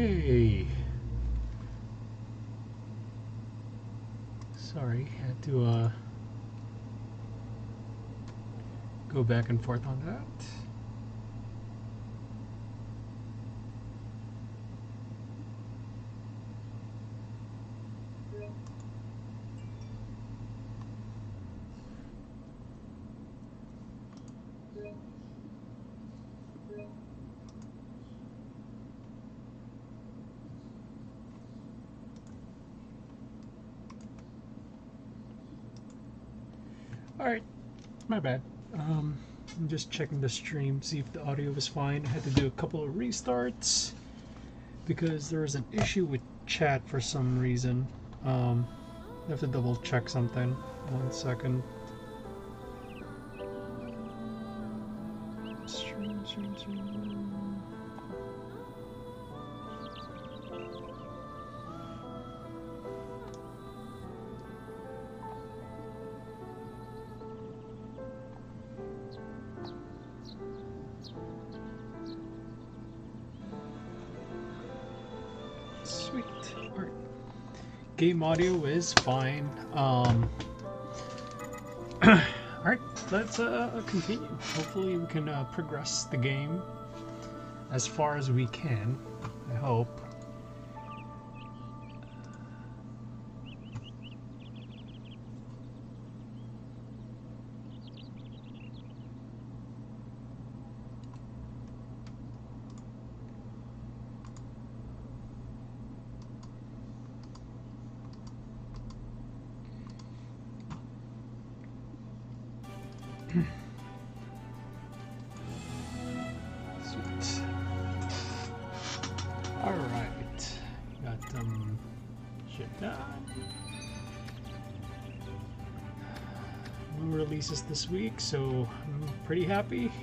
Okay. Sorry, had to go back and forth on that. Alright, my bad. I'm just checking the stream, see if the audio was fine. I had to do a couple of restarts because there was an issue with chat for some reason. I have to double check something. 1 second. Stream. Sweet. Alright. Game audio is fine. Alright, let's continue. Hopefully we can progress the game as far as we can. I hope. Sweet. Alright. Got shit done. No releases this week, so I'm pretty happy.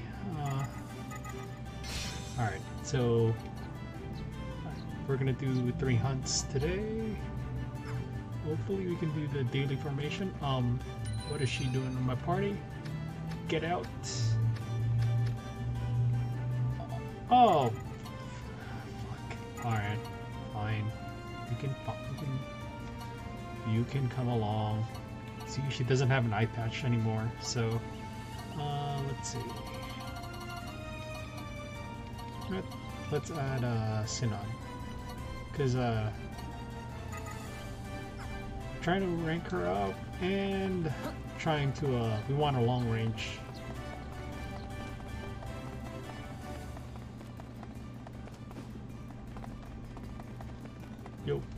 Alright, so we're gonna do 3 hunts today. Hopefully we can do the daily formation. What is she doing in my party? Get out. Oh, fuck. Alright, fine. You can come along. See, she doesn't have an eye patch anymore, so let's see. Let's add Sinon, because trying to rank her up and trying to we want a long range. Yo.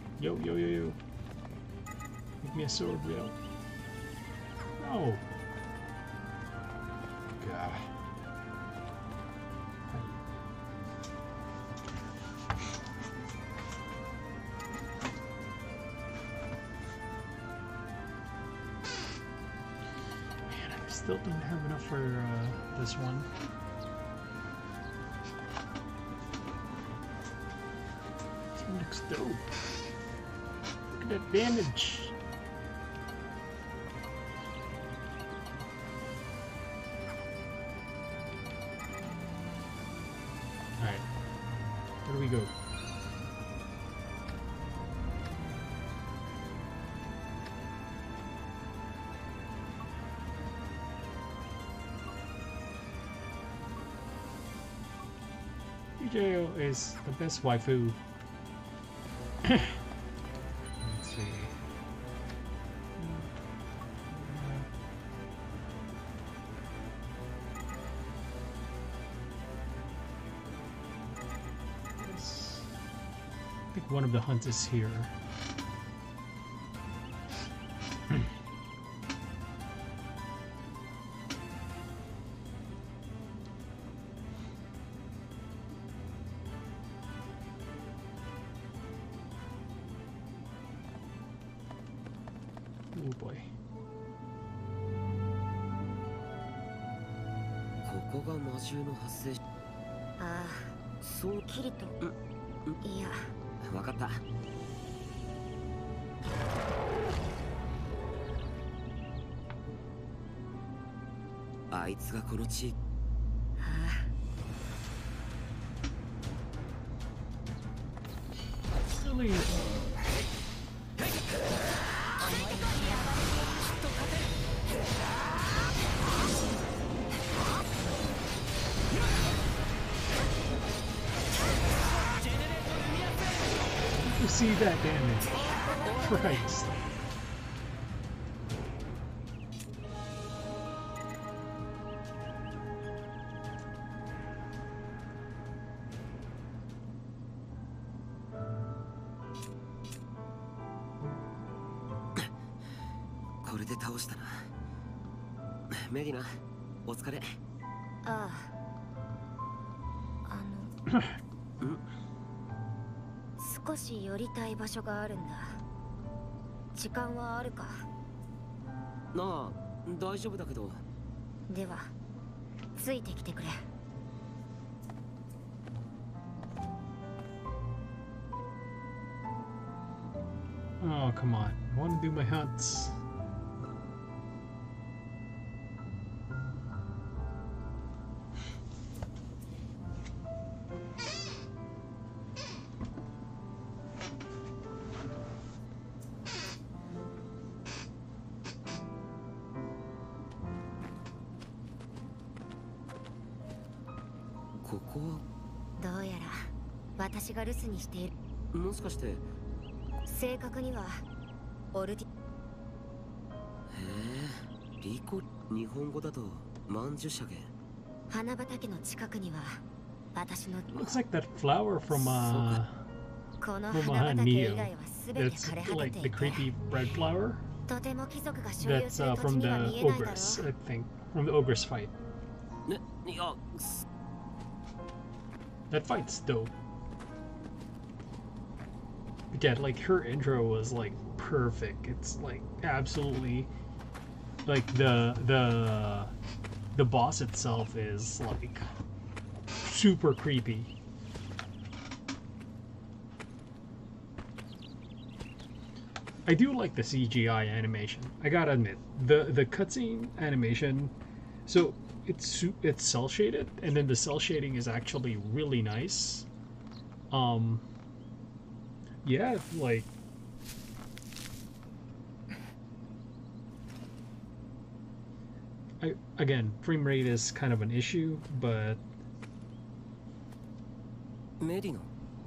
Give me a sword, Will. No. God. Man, I still don't have enough for this one. This one looks dope. Look at that damage. Alright. Where do we go? Yujo is the best waifu. Let's see. I think one of the hunts is here. Oh boy. ここが魔獣の発生。 ああ、そうきりと。いや。 わかった。あいつがこの地域。 ああ。 really. You see that damage? Christ. Ah. 少し寄りたい場所があるんだ。時間はあるか？ なあ、大丈夫だけど。 では、ついてきてくれ。 Oh, come on. I want to do my hunts. Koko? どうやら私が留守にしている。 もしかして。 正確にはオルディ。 へえ、リコ。日本語だと曼珠沙華。 花畑の近くには私の。 Looks like that flower from この花畑以外はすべて It's 枯れ果て like て the いて。 creepy red flower. とても貴族が所有 That's する土地 from には the 見えないだろ ogress, う。 I think. From the ogress fight. ね、いや。 That fight's dope. Again, like her intro was like perfect. It's like absolutely like the boss itself is like super creepy. I do like the CGI animation. I gotta admit, the cutscene animation, so it's cell shaded, and then the cell shading is actually really nice. Yeah, like again, frame rate is kind of an issue, but メディノ。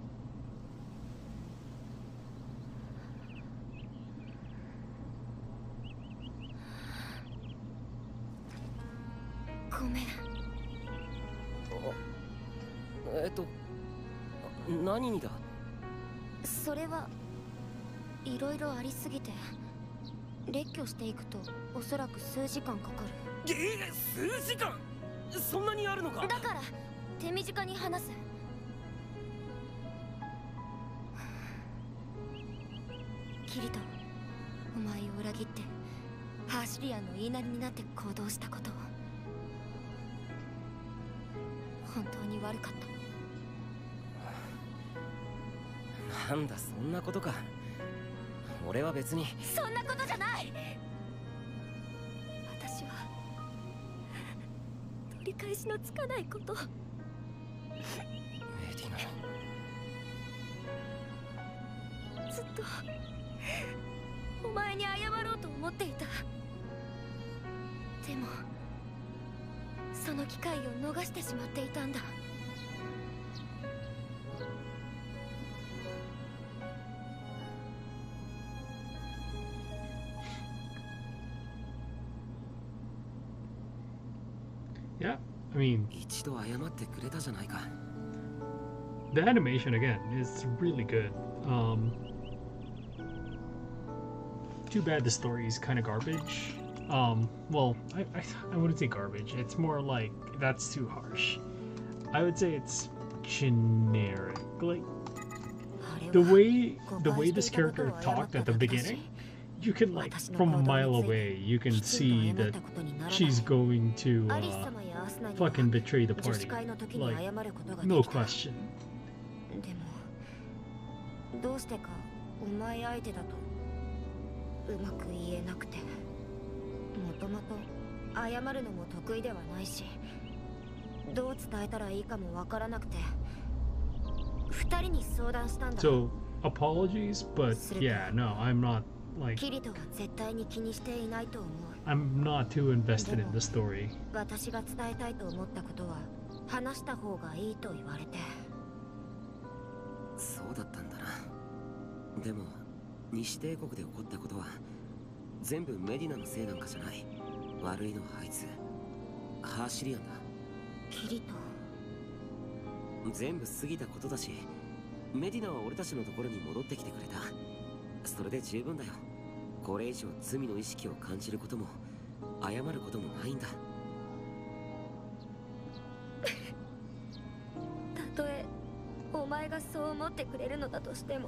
ごめん。 何にだ？ それはいろいろありすぎて列挙していくとおそらく数時間かかる。 数時間？そんなにあるのか？ だから手短に話す。キリト、お前を裏切ってハーシリアンの言いなりになって行動したことを本当に悪かった。 なんだ、そんなことか。俺は別に。 そんなことじゃない。私は取り返しのつかないこと。 メディナ。 ずっとお前に謝ろうと思っていた。でもその機会を逃してしまっていたんだ。 yeah, I mean, 一度謝ってくれたじゃないか。 the animation again is really good. Too bad the story is kind of garbage. Well, I wouldn't say garbage. It's more like that's too harsh. I would say it's generic. Like the way this character talked at the beginning, you can like from a mile away you can see that she's going to fucking betray the party. Like no question. でもどうしてかお前相手だとうまく言えなくて、もともと謝るのも得意ではないし、どう伝えたらいいかもわからなくて、二人に相談したんだ。 So apologies, but yeah, no, I'm not like キリトは絶対に気にしていないと思う。 I'm not too invested in the story. 私が伝えたいと思ったことは話した方がいいと言われて。 そうだったんだな。でも西帝国で起こったことは全部メディナのせいなんかじゃない。悪いのはあいつ、ハーシリアンだ。 キリト全部過ぎたことだし、メディナは俺たちのところに戻ってきてくれた。それで十分だよ。これ以上罪の意識を感じることも謝ることもないんだ。 たとえお前がそう思ってくれるのだとしても、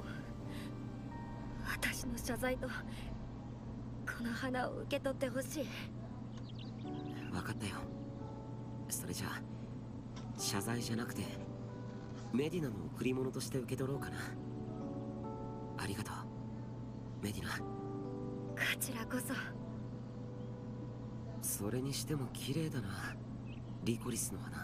私の謝罪とこの花を受け取ってほしい。 分かったよ。それじゃあ謝罪じゃなくてメディナの贈り物として受け取ろうかな。ありがとうメディナ。 こちらこそ。 それにしても綺麗だな、リコリスの花。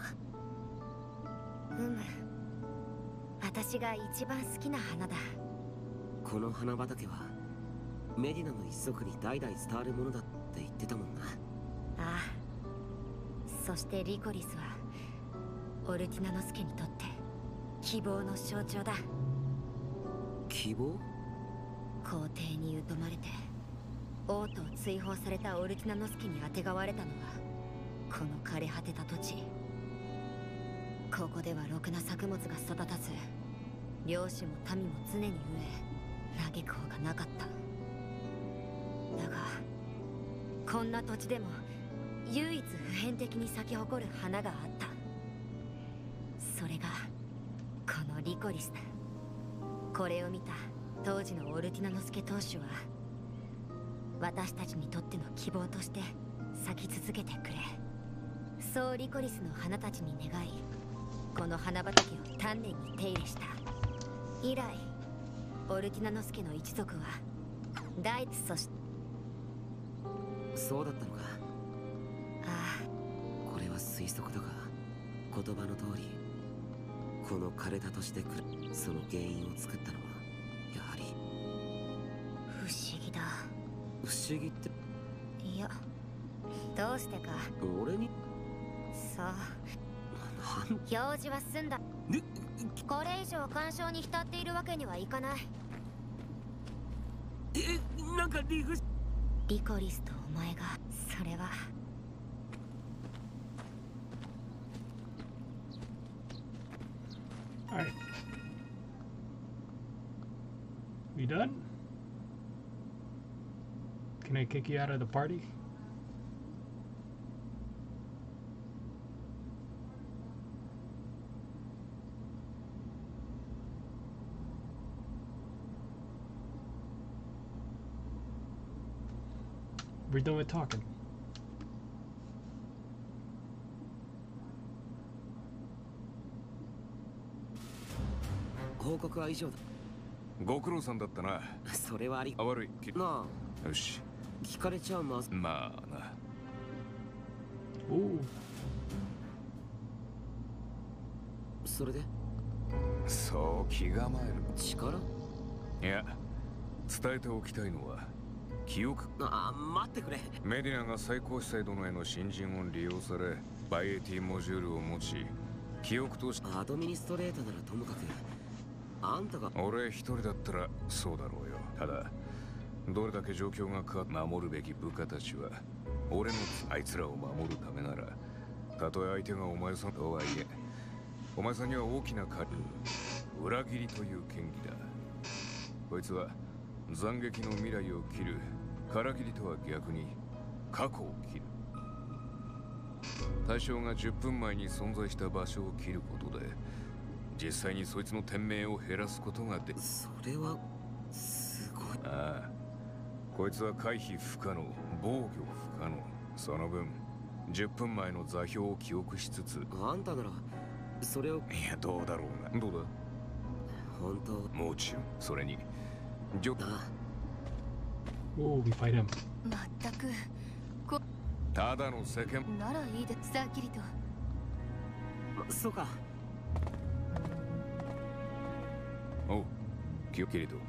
私が一番好きな花だ。 この花畑はメディナの一族に代々伝わるものだって言ってたもんな。 ああ、そしてリコリスはオルティナノスケにとって希望の象徴だ。 希望？ 皇帝に疎まれて王都を追放されたオルティナノスケにあてがわれたのはこの枯れ果てた土地。ここではろくな作物が育たず、領主も民も常に飢え、嘆く方がなかった。だがこんな土地でも唯一普遍的に咲き誇る花があった。それがこのリコリスだ。これを見た当時のオルティナノスケ当主は、私たちにとっての希望として咲き続けてくれ、そうリコリスの花たちに願い、この花畑を丹念に手入れした。以来オルティナノスケの一族は大地、そしてそうだったのか。 ああ、これは推測だが言葉の通りこの枯れたとしてくるその原因を作ったのはやはり不思議だ。 不思議って？ いや、どうしてか。 俺に？ そう、表示は済んだ。これ以上干渉に浸っているわけにはいかない。 なんかリコリスとお前が、それは Alright. We done? Can I kick you out of the party? We're done with talking. 報告は以上だ。 ご苦労さんだったな。 それはあり。 あ、悪い。 なあ。 よし。 聞かれちゃうまず。 まあな。 おお。 それで？ そう気構える。 力？ いや、伝えておきたいのは記憶。 あ、待ってくれ。 メディナが最高司祭殿への新人を利用され、バイエティモジュールを持ち、記憶として。 アドミニストレーターならともかく、あんたが。 俺一人だったらそうだろうよ。ただどれだけ状況が変わっ守るべき部下たちは俺のあいつらを守るためなら、たとえ相手がお前さんとはいえ、お前さんには大きな裏切りという権利だ。こいつは斬撃の未来を切る。から切りとは逆に過去を切る。対象が10分前に存在した場所を切ることで、実際にそいつの天命を減らすことができる。 それはすごい。 ああ、こいつは回避不可能、防御不可能。その分10分前の座標を記憶しつつ。 あんたならそれを。 いや、どうだろうが。どうだ。 本当。 もちろん。それに Oh, we fight him. 全くただの世間ならいいで、さっきりと。 そうか。 おう、 キリト。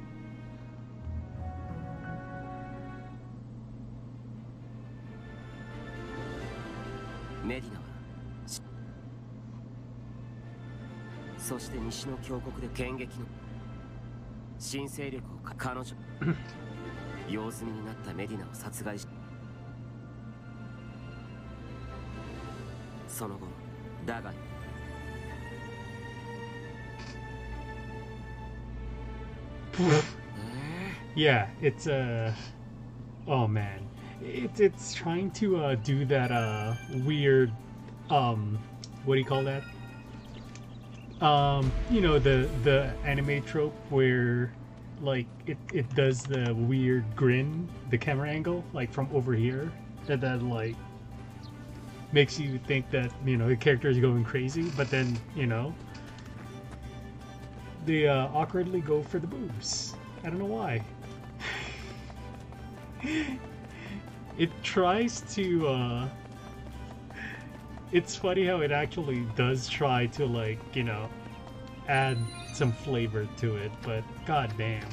メディナはそして西の峡谷で剣撃の新勢力を彼女用済みになったメディナを殺害し、その後だが Yeah, it's oh man, it's trying to do that weird what do you call that? You know, the anime trope where like it does the weird grin, the camera angle, like from over here, and then like makes you think that, you know, the character is going crazy, but then, you know, they awkwardly go for the boobs. I don't know why. It tries to it's funny how it actually does try to, like, you know, add some flavor to it, but goddamn,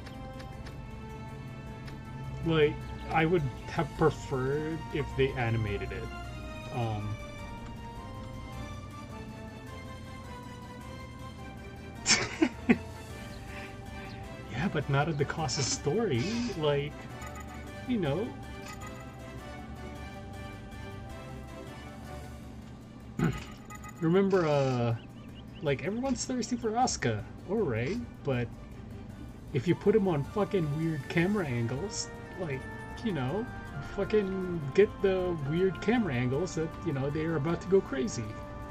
like, I would have preferred if they animated it. Yeah, but not at the cost of story, like, you know. Remember, like, everyone's thirsty for Asuka, alright, but if you put him on fucking weird camera angles, like, you know, fucking get the weird camera angles that, you know, they're about to go crazy.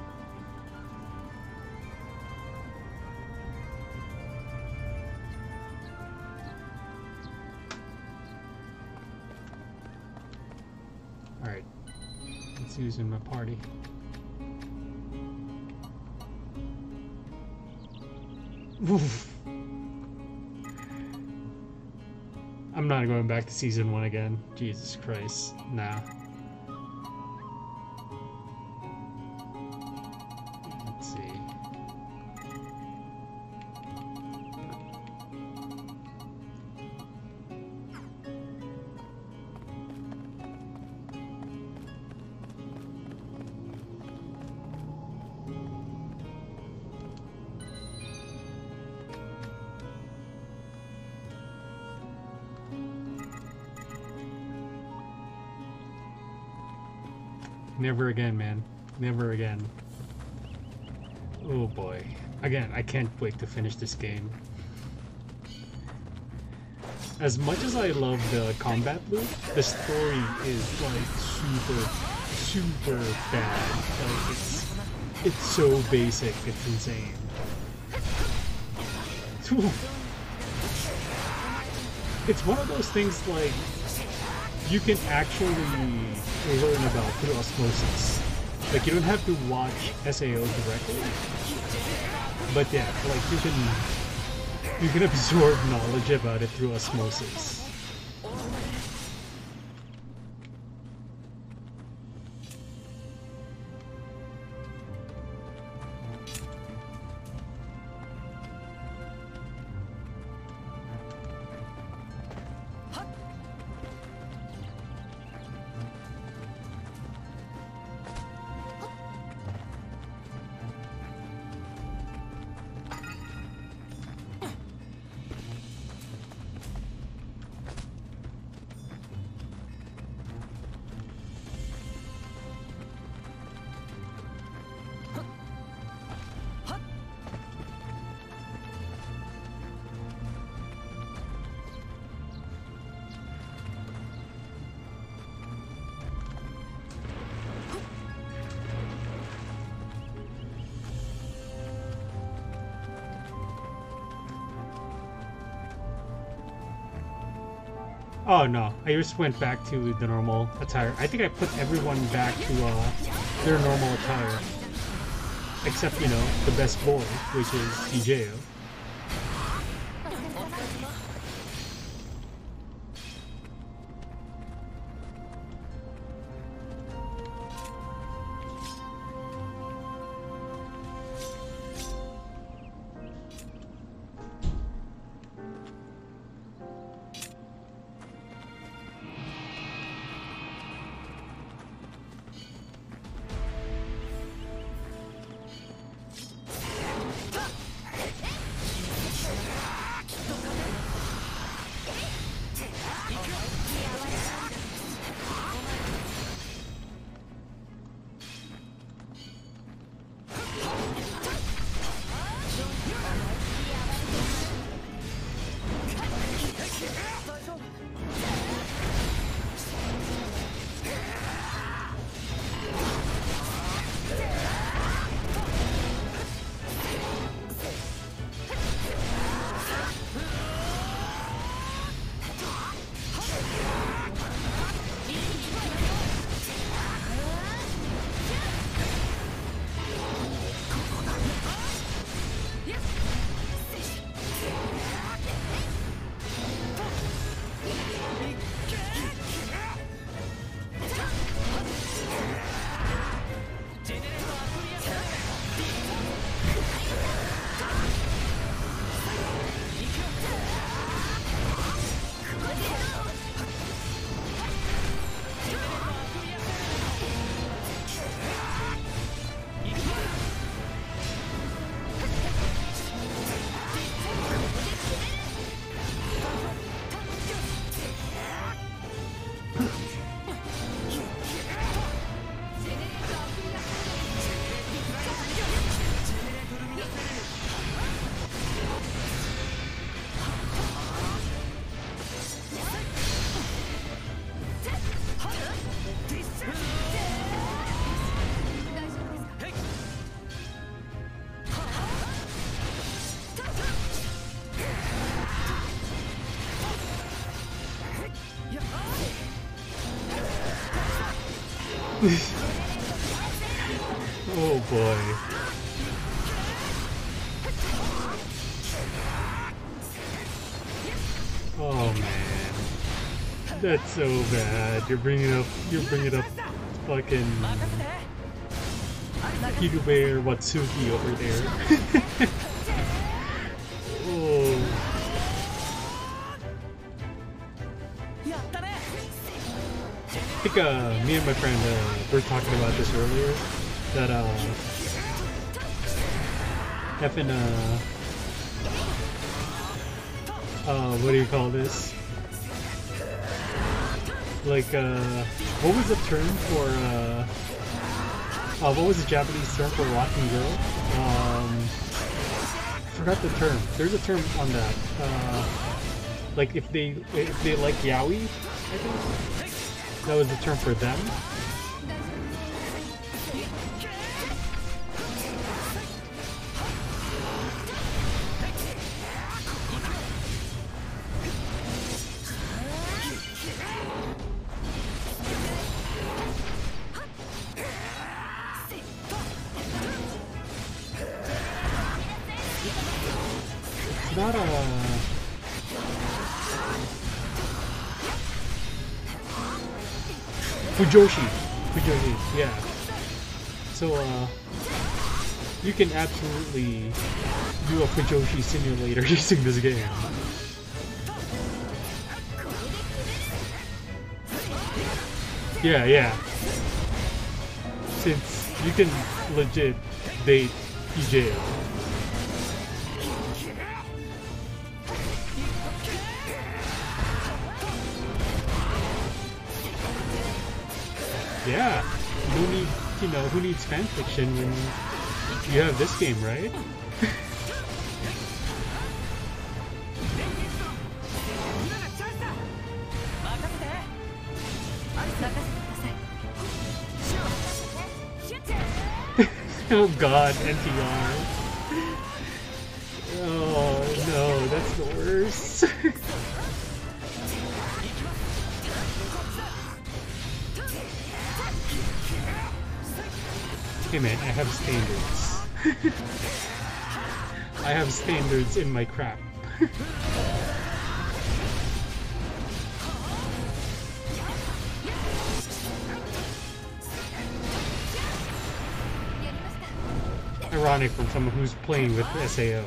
Alright, let's use in my party. I'm not going back to season 1 again. Jesus Christ, nah. Let's see. Never again, man. Never again. Oh boy. Again, I can't wait to finish this game. As much as I love the combat loop, the story is like super bad. Like it's so basic, it's insane. It's one of those things like you can actually learn about through osmosis. Like, you don't have to watch SAO directly, but yeah, like you can absorb knowledge about it through osmosis. Oh no, I just went back to the normal attire. I think I put everyone back to their normal attire. Except, you know, the best boy, which is DJO. Oh boy. Oh man. That's so bad. You're bringing up fucking Hidube Watsuki over there. Oh. I think me and my friend were talking about this earlier. That effing what do you call this? Like what was the term for what was the Japanese term for rocking girl? Forgot the term. There's a term on that. Like if they like yaoi, I think that was the term for them. It's not a Fujoshi, yeah. So you can absolutely do a Fujoshi simulator using this game. Yeah. Since you can legit date PJ. Yeah, no need, who needs fanfiction when you have this game, right? Oh god, NTR. Oh no, that's the worst. Hey man, I have standards. I have standards in my crap. Ironic from someone who's playing with SAO.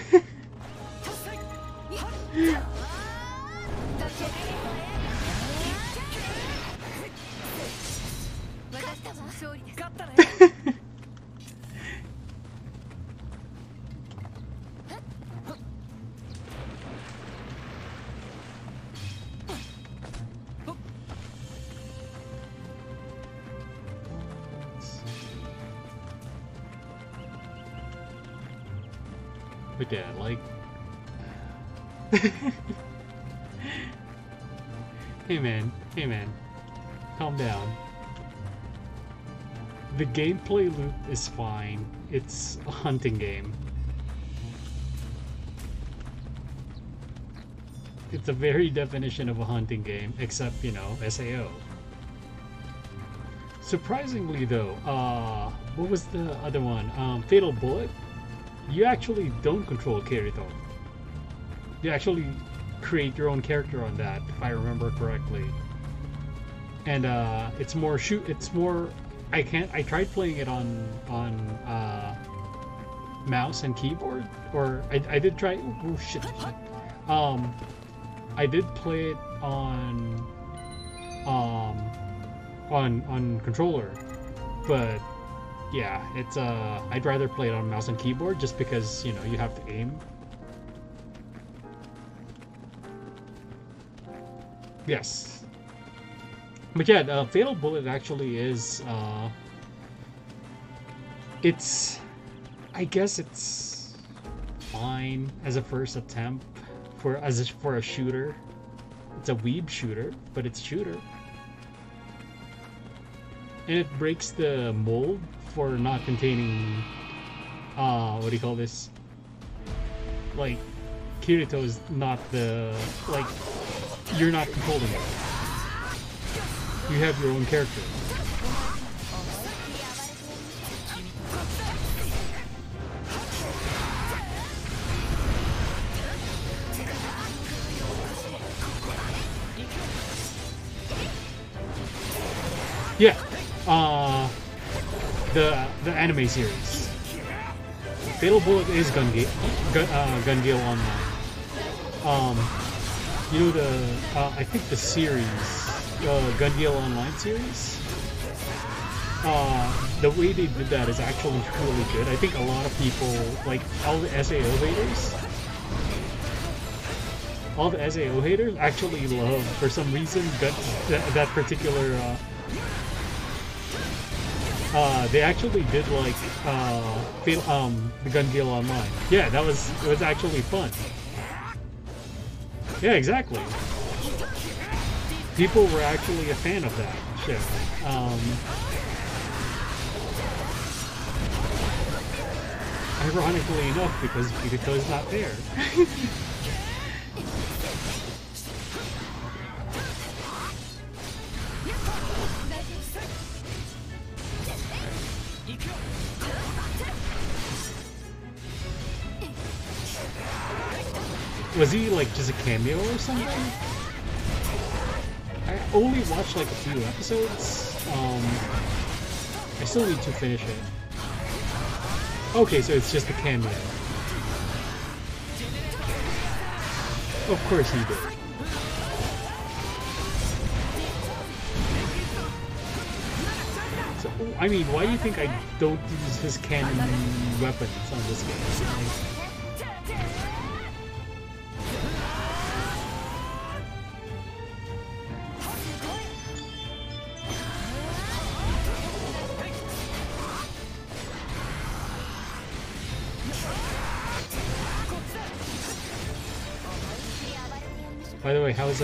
But yeah, like... Hey man, calm down. The gameplay loop is fine. It's a hunting game. It's the very definition of a hunting game, except, SAO. Surprisingly though, what was the other one? Fatal Bullet? You actually don't control Kirito. You actually create your own character on that, if I remember correctly. And it's more I tried playing it on mouse and keyboard, or I did try. Oh shit. I did play it on controller, but yeah, it's I'd rather play it on mouse and keyboard just because you have to aim. Yes. But yeah, Fatal Bullet actually is I guess it's fine as a first attempt for a shooter. It's a weeb shooter, but it's a shooter. And it breaks the mold for not containing what do you call this? Like Kirito is not the you're not controlling it. You have your own character. Yeah, the anime series. Fatal Bullet is Gun-Gale Online. You know the I think the series, Gun-Gale Online series. The way they did that is actually really good. I think a lot of people, like all the SAO haters, actually love, for some reason, that particular. They actually did like the Gun-Gale Online. Yeah, it was actually fun. Yeah, exactly. People were actually a fan of that show. Ironically enough, because Kirito's not there. Was he like just a cameo or something? I only watched like a few episodes. I still need to finish it. Okay, so it's just a cameo. Of course he did. So, I mean, why do you think I don't use his canon weapons on this game? By the way, how's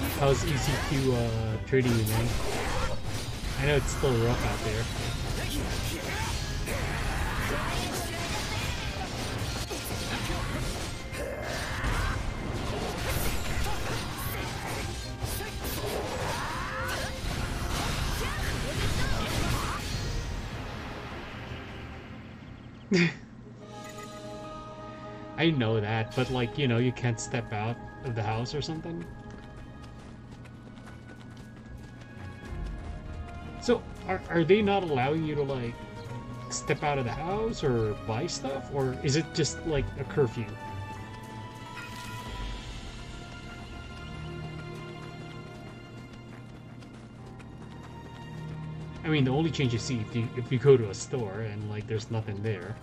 ECQ treating you, man? I know it's still rough out there. I know that, but like, you know, you can't step out of the house or something. So, are they not allowing you to like step out of the house or buy stuff, or is it just like a curfew? I mean, the only change you see if you go to a store and like there's nothing there.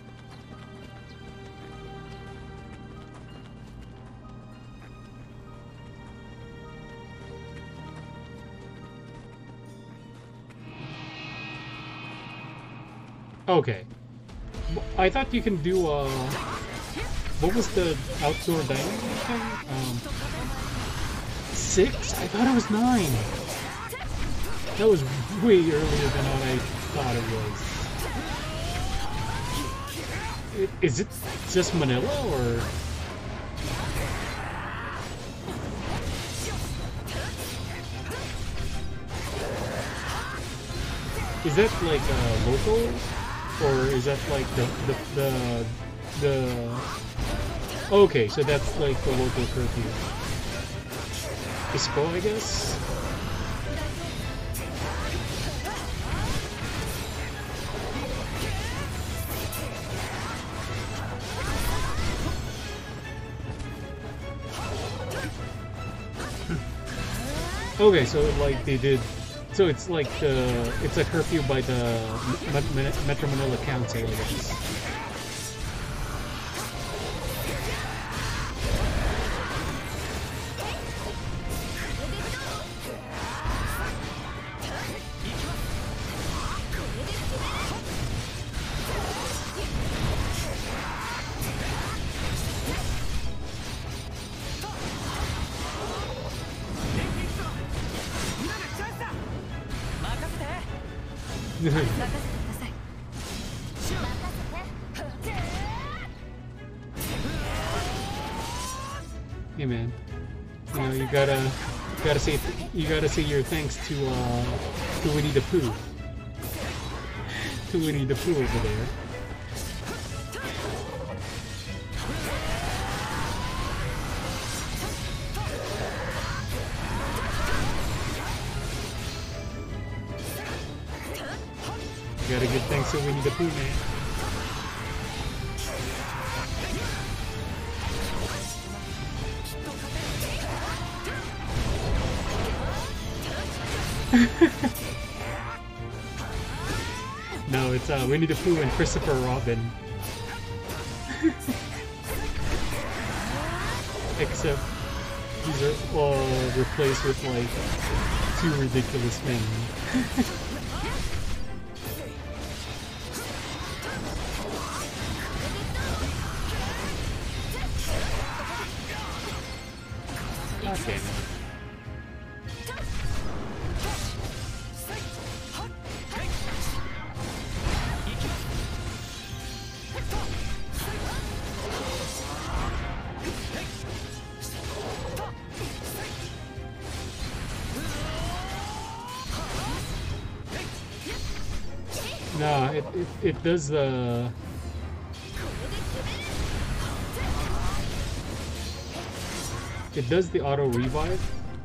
Okay. I thought you can do what was the outdoor dining thing? 6? I thought it was 9. That was way earlier than what I thought it was. Is it just Manila, or? Is that like local? Or is that like the okay, so that's like the local curfew. ISPO, I guess? Okay, so like they did. So it's like it's a curfew by the Metro Manila Council, I guess. Hey man, you know, you gotta You gotta say your thanks to Winnie the Pooh. To Winnie the Pooh over there. You gotta give thanks to Winnie the Pooh, man. No, it's Winnie the Pooh and Christopher Robin. Except these are all replaced with like 2 ridiculous men. God damn it. No, it does the... It does the auto revive.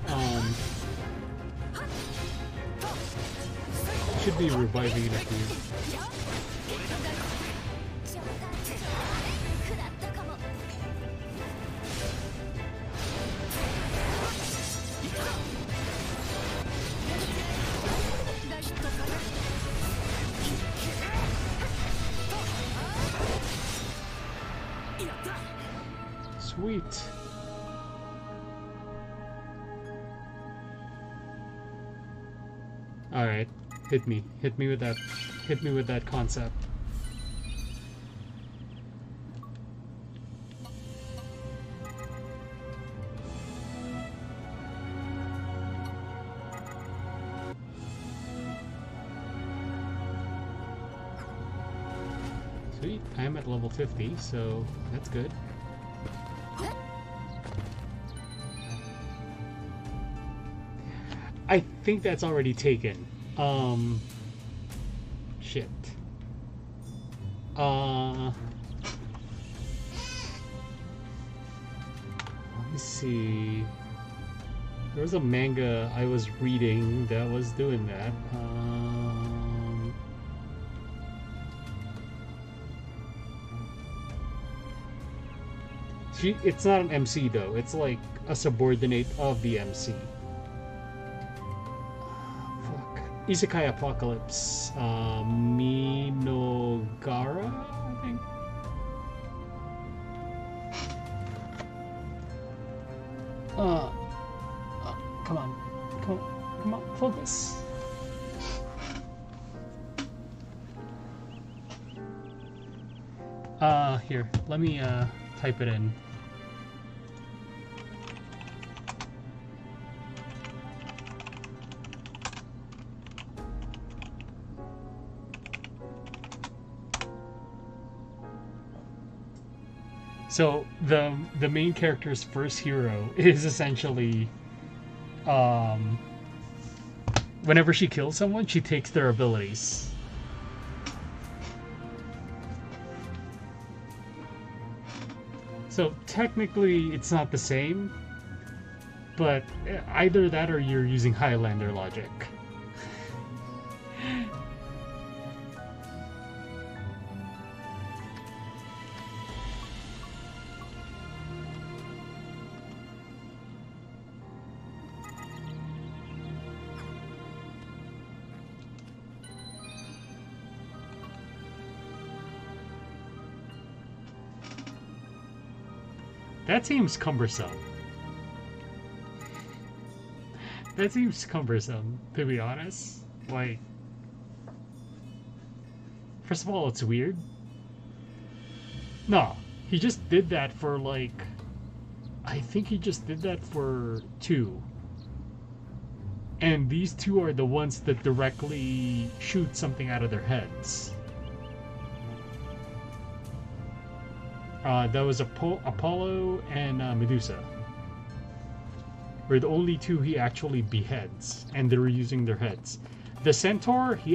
It should be reviving it for you. Sweet. All right, hit me with that concept. Sweet, I am at level 50, so that's good. I think that's already taken. Shit. Let me see. There was a manga I was reading that was doing that. It's not an MC though. It's like a subordinate of the MC. Isekai Apocalypse, Minogara, I think. Come on, focus. Here, let me type it in. So the main character's first hero is essentially, whenever she kills someone, she takes their abilities. So technically, it's not the same, but either that or you're using Highlander logic. That seems cumbersome. That seems cumbersome, to be honest. Like, first of all, it's weird. No, he just did that for like, I think he just did that for 2. And these 2 are the ones that directly shoot something out of their heads. That was Apollo and Medusa. were the only two he actually beheads, and they were using their heads. The centaur, he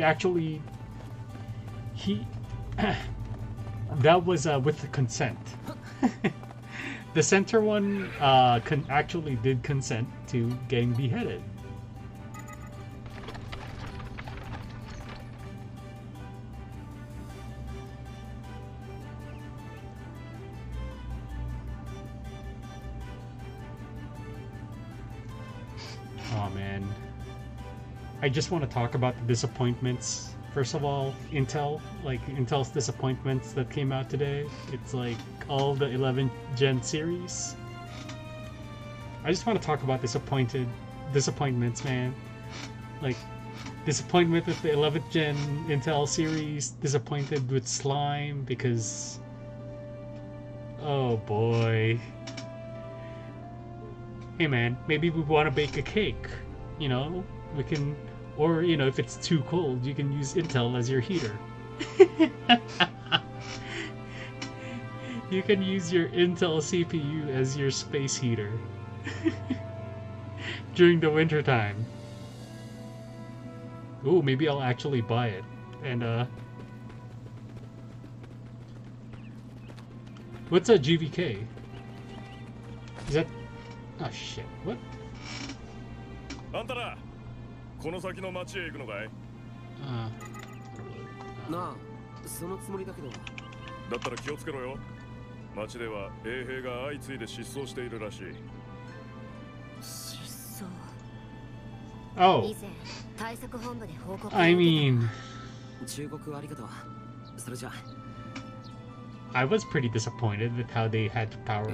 that was with the consent. The centaur one actually did consent to getting beheaded. Oh man, I just want to talk about the disappointments. First of all, Intel's disappointments that came out today. It's like all the 11th gen series. I just want to talk about disappointments, man. Like, disappointment with the 11th gen Intel series, disappointed with Slime because, oh boy. Hey man, maybe we want to bake a cake, you know? We can, or, you know, if it's too cold, you can use Intel as your heater. You can use your Intel CPU as your space heater. During the winter time. Ooh, maybe I'll actually buy it. And, what's a GVK? Is that... Oh shit, what? あんたらこの先の町へ行くのかい？ なあ、そのつもりだけど。 だったら気をつけろよ。町では衛兵が相次いで失踪しているらしい。 失踪。 Oh. 以前対策本部で報告。 I mean, 忠告ありがとう。それじゃ。 I was pretty disappointed with how they had to power.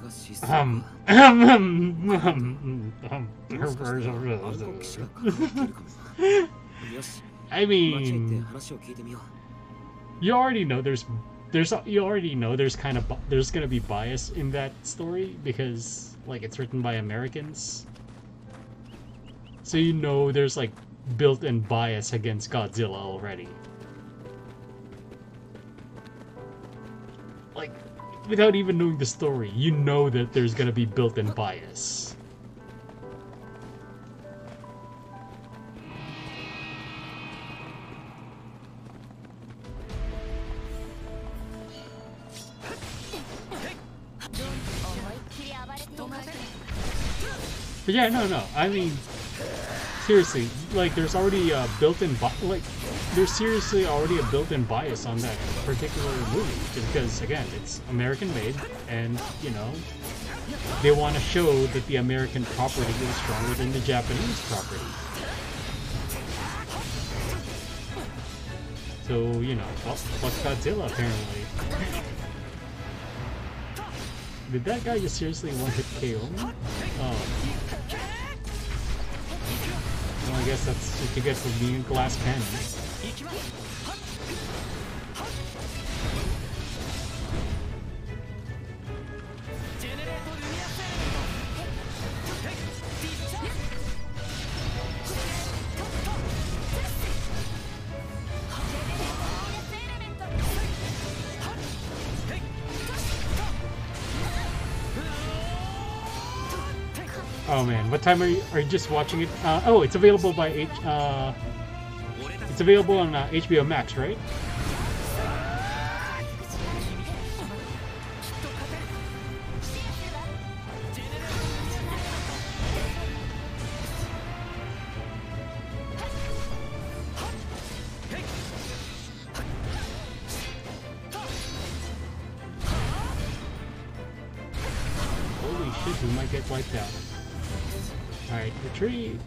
I mean, you already know there's gonna be bias in that story because like it's written by Americans, so you know there's like built-in bias against Godzilla already. Like, without even knowing the story, you know that there's gonna be built-in bias. But yeah, no. I mean, seriously, like, there's already a built-in there's seriously already a built-in bias on that particular movie, just because, again, it's American-made, and, you know, they want to show that the American property is stronger than the Japanese property. So, you know, fuck Godzilla, apparently. Did that guy just seriously one-hit KO me? Oh. Well, I guess that's what you get for being a glass cannon. Oh man, what time are you just watching it? Oh, it's available by it's available on HBO Max, right? Holy shit, we might get wiped out. Alright, retreat!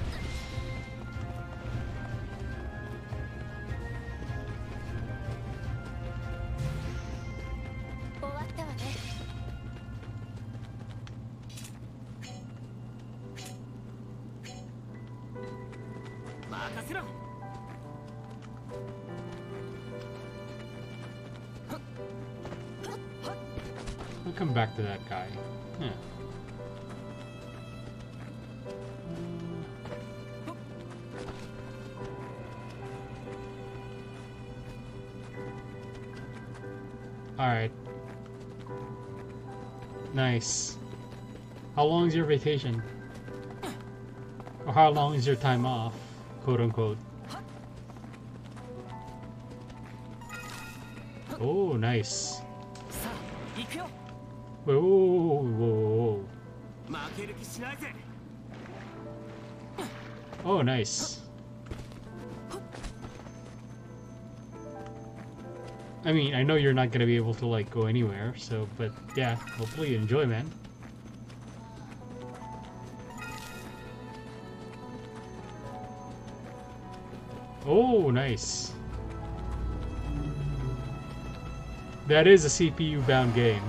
We'll come back to that guy. Yeah. Alright. Nice. How long is your vacation? Or how long is your time off, quote unquote? Oh, nice. Whoa, whoa, whoa, whoa. Oh, nice. I mean, I know you're not gonna be able to like go anywhere, so, but yeah, hopefully you enjoy, man. Oh, nice. That is a CPU-bound game.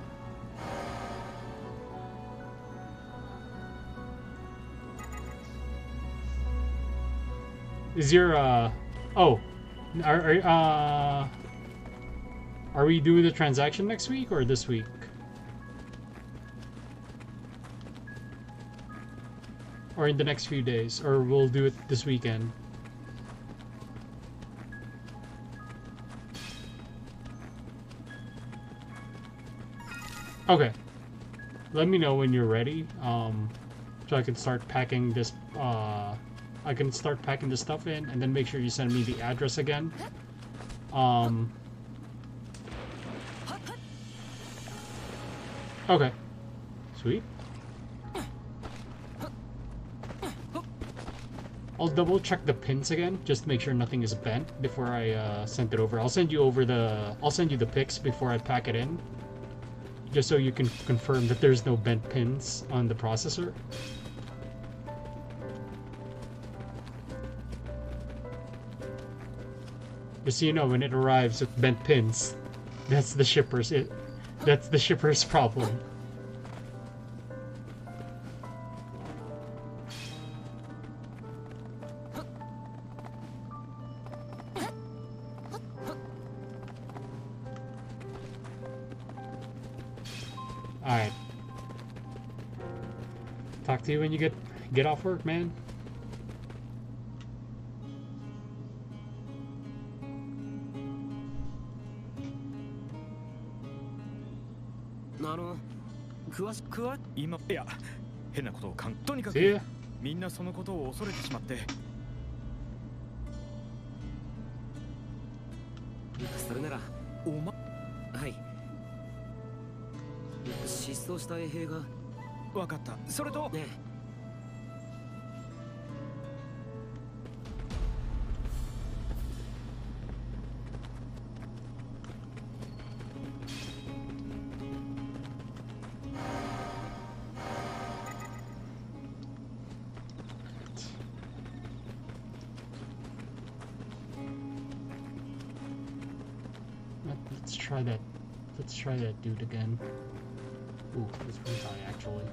Is your oh, are we doing the transaction next week or this week? Or in the next few days, or we'll do it this weekend? Okay. Let me know when you're ready, so I can start packing this, I can start packing the stuff in, and then make sure you send me the address again. Okay. Sweet. I'll double check the pins again, just to make sure nothing is bent before I send it over. I'll send you the pics before I pack it in, just so you can confirm that there's no bent pins on the processor. Just so you know, when it arrives with bent pins, that's the shipper's problem. Alright. Talk to you when you get off work, man. See ya. みんなそのことを恐れてしまって。 それならおまはい。失踪した衛兵が。 わかった。それとね。 Let's try that dude again. Ooh, it's pretty high actually.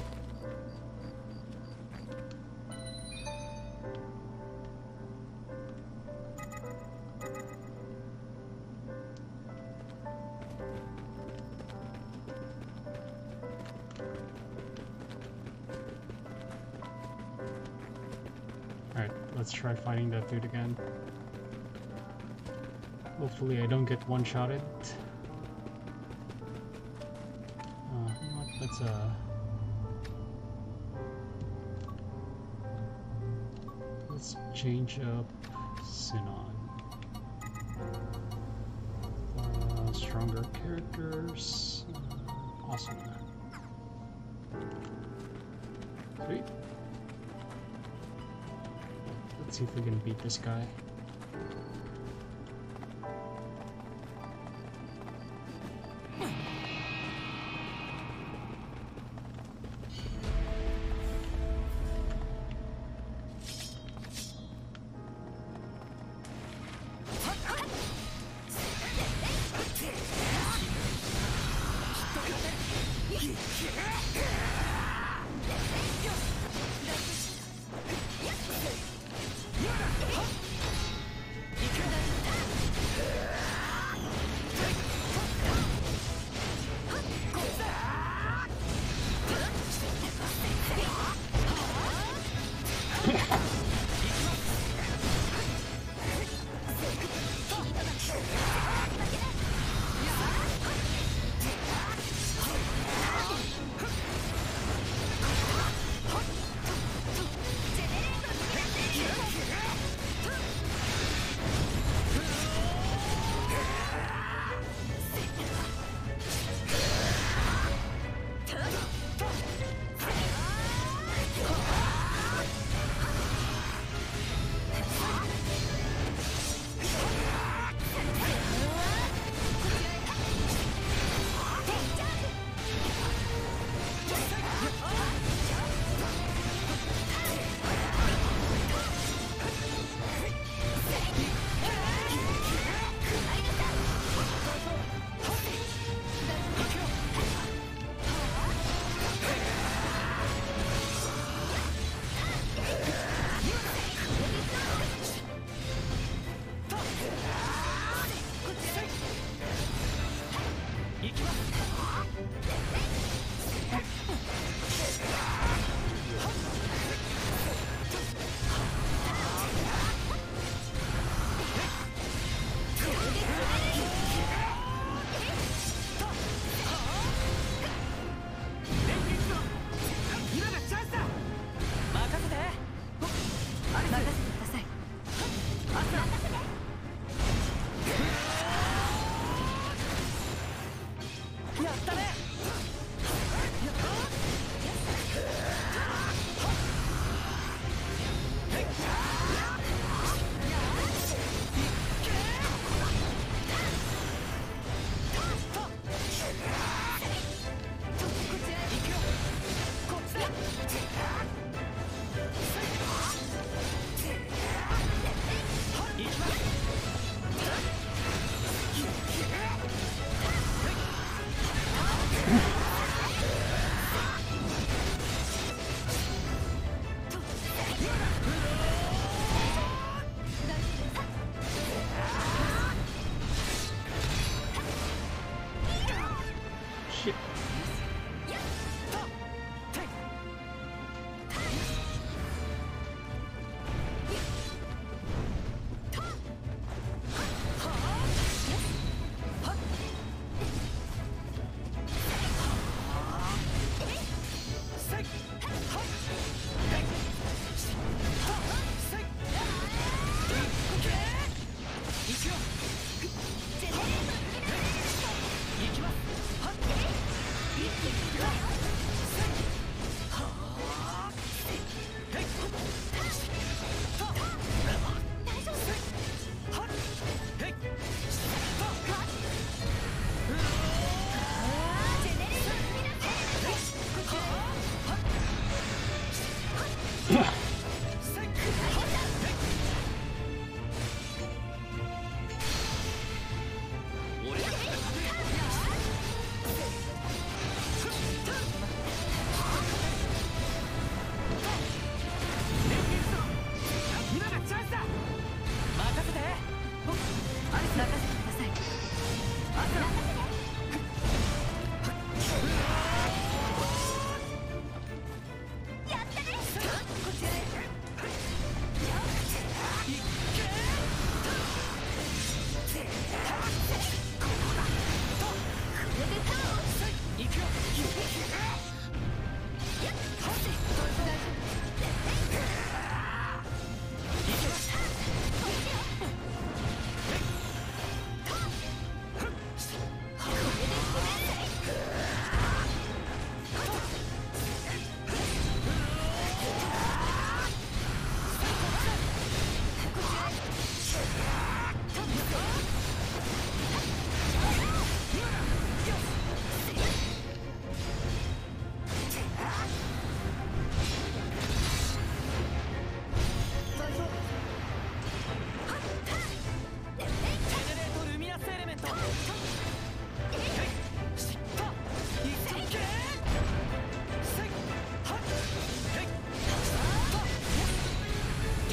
Alright, let's try fighting that dude again. Hopefully I don't get one-shotted. You know what? Let's change up Sinon. Stronger characters. Awesome. Sweet. Let's see if we can beat this guy.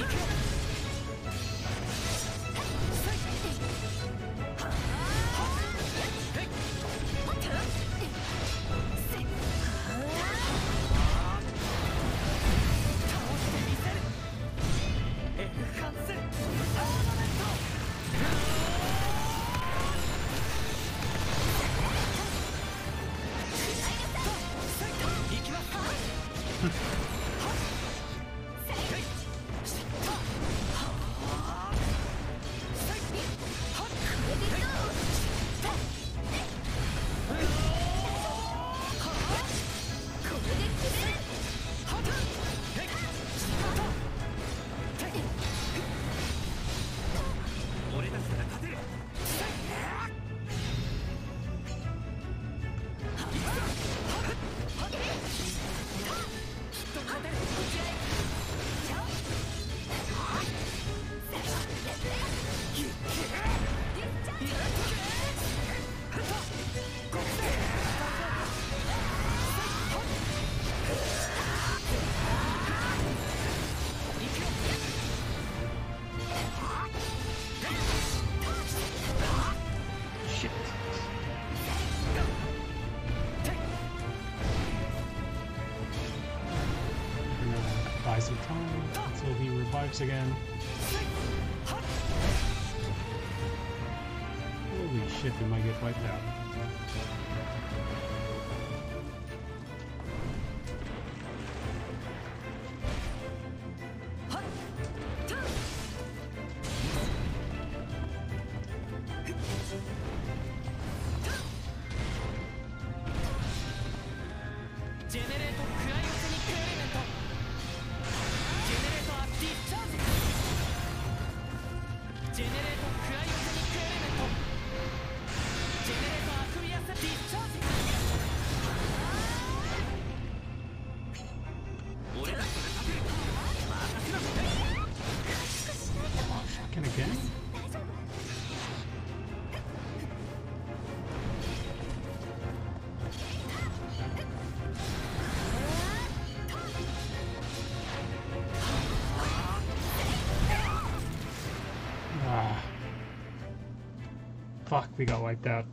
Some time until he revives again. Holy shit, we might get wiped out. Fuck, we got wiped out.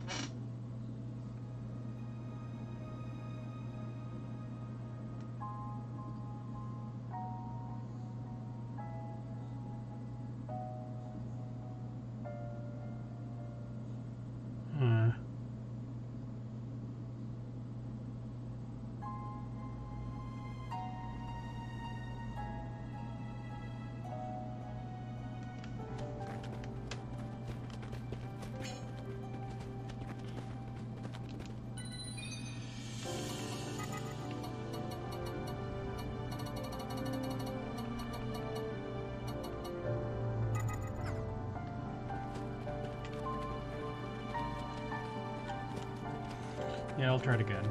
Yeah, I'll try it again.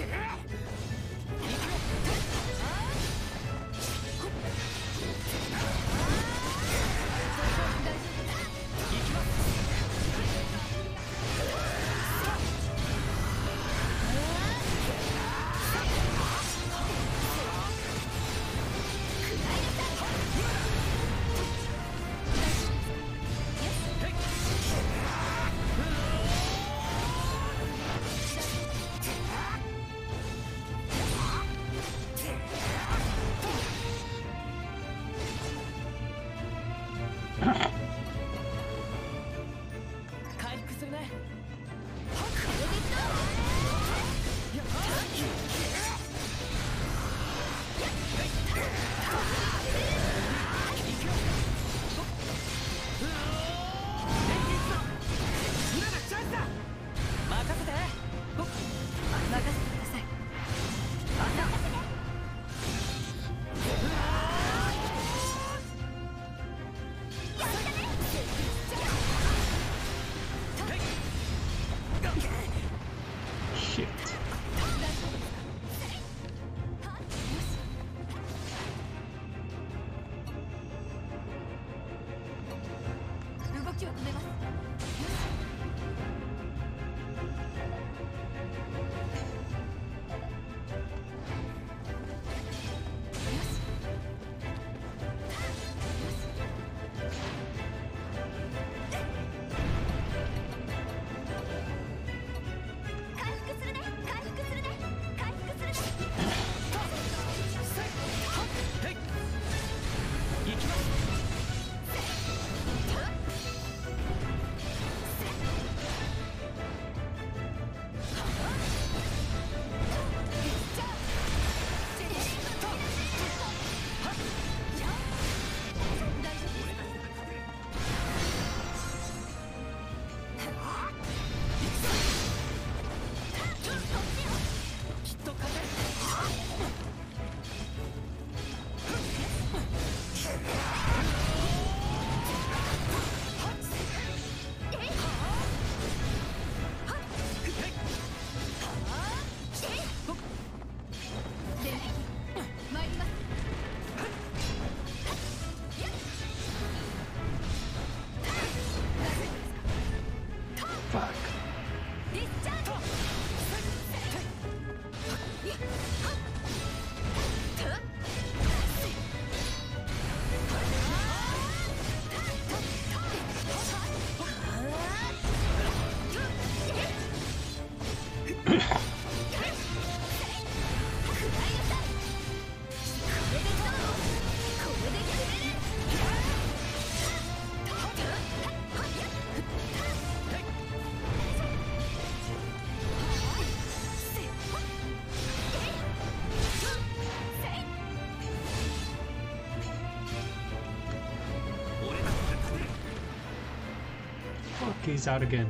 He's out again.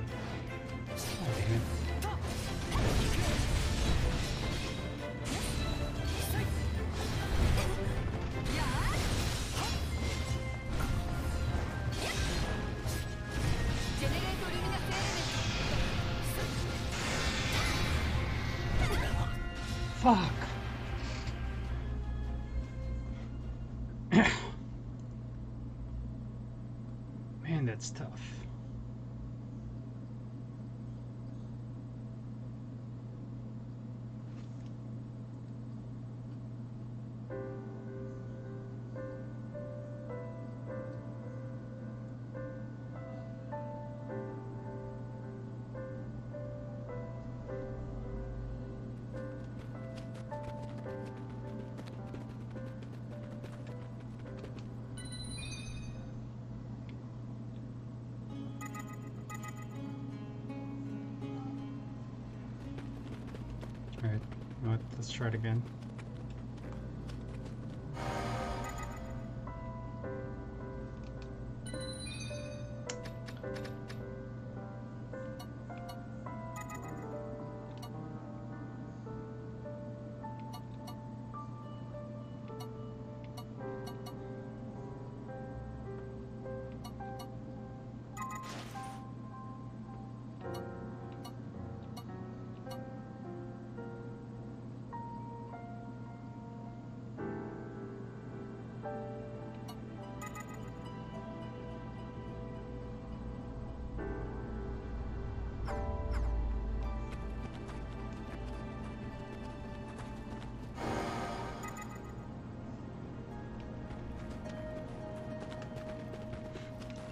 Oh, damn it. Fuck. Man, that's tough. Alright, you know what? Let's try it again.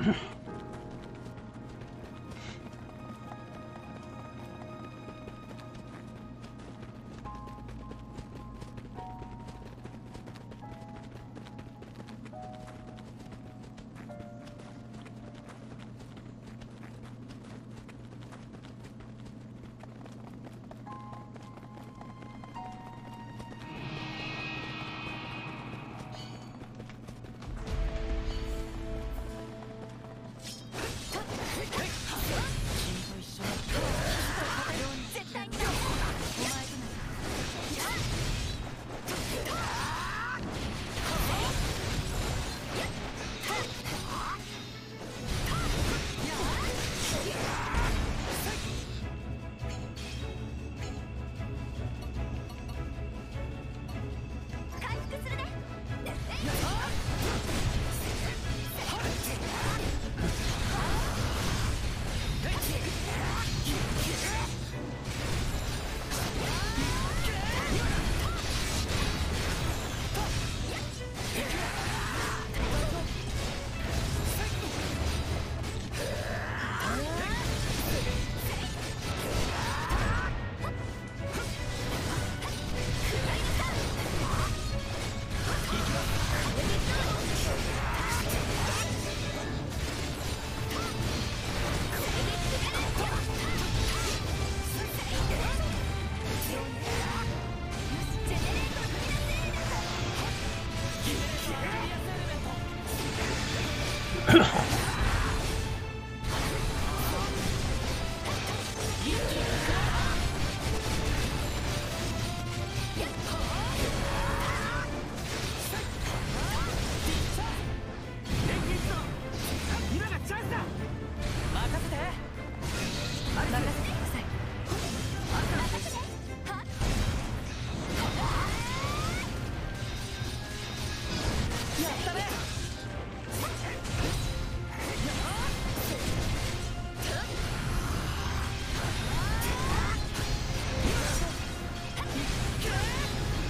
こ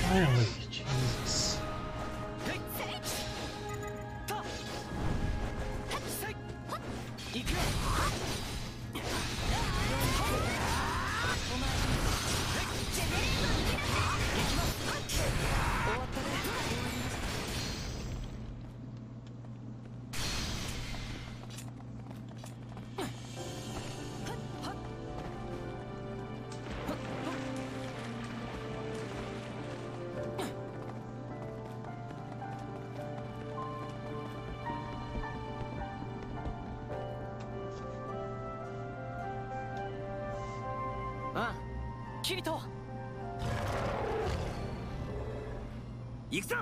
Finally, Jesus. キリト、 行くぞ。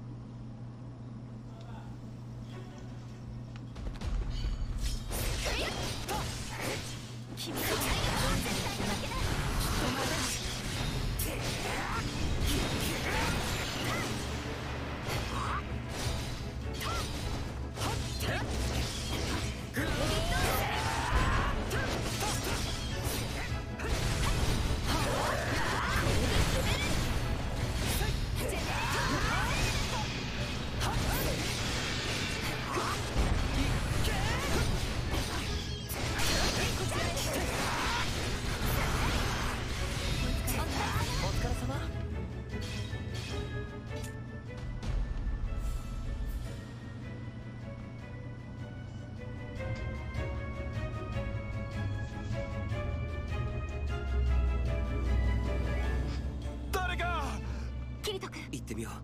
行ってみよう。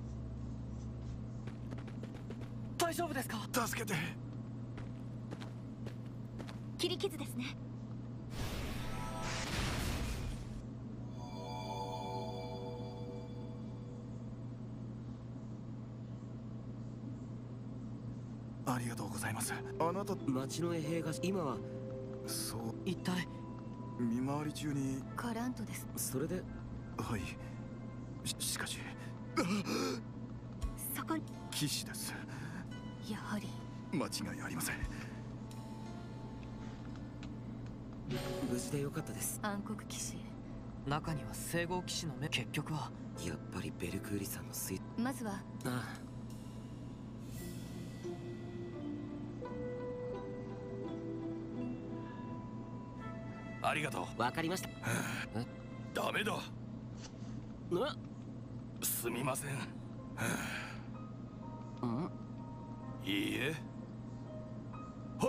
大丈夫ですか？ 助けて。 切り傷ですね。 ありがとうございます。あなた、 町の衛兵が今は。 そう、 一体見回り中に。 カラントです。 それで。 はい。しかしそこに騎士です。 やはり間違いありません。 無事でよかったです。 暗黒騎士。 中には聖号騎士の目。結局はやっぱりベルクーリさんのまずはあありがとう。 わかりました。 ダメだ。 な、 すみません。いいえ。はい。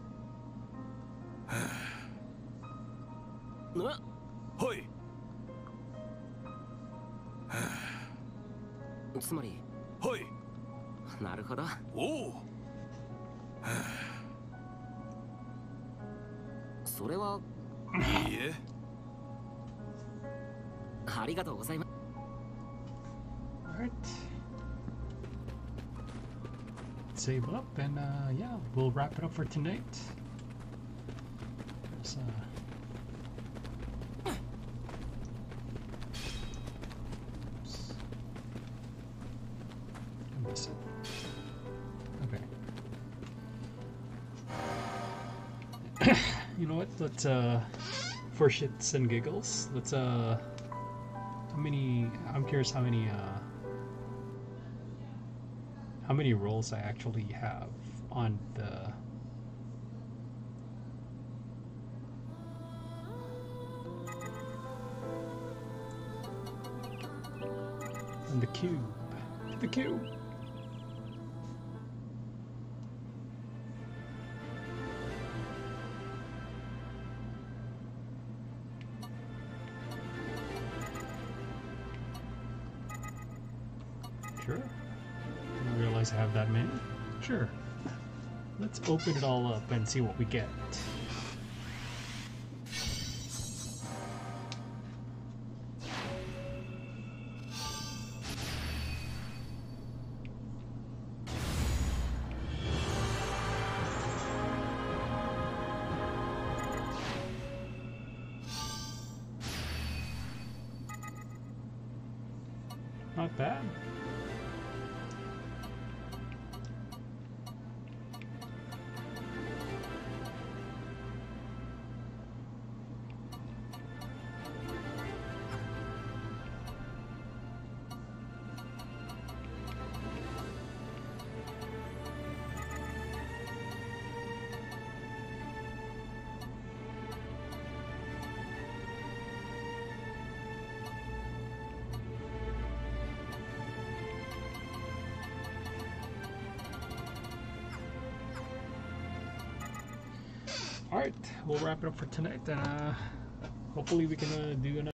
な、 はい。 つまり。 はい。 なるほど。 おお。 それは。 いいえ。 ありがとうございます。 Alright. Save up and yeah, we'll wrap it up for tonight. There's oops. I missed it. Okay. You know what? Let's for shits and giggles, let's how many, I'm curious how many rolls I actually have on the cube. The cube. Sure. Didn't realize I have that many. Sure. Let's open it all up and see what we get. Not bad. Alright, we'll wrap it up for tonight. Hopefully we can do another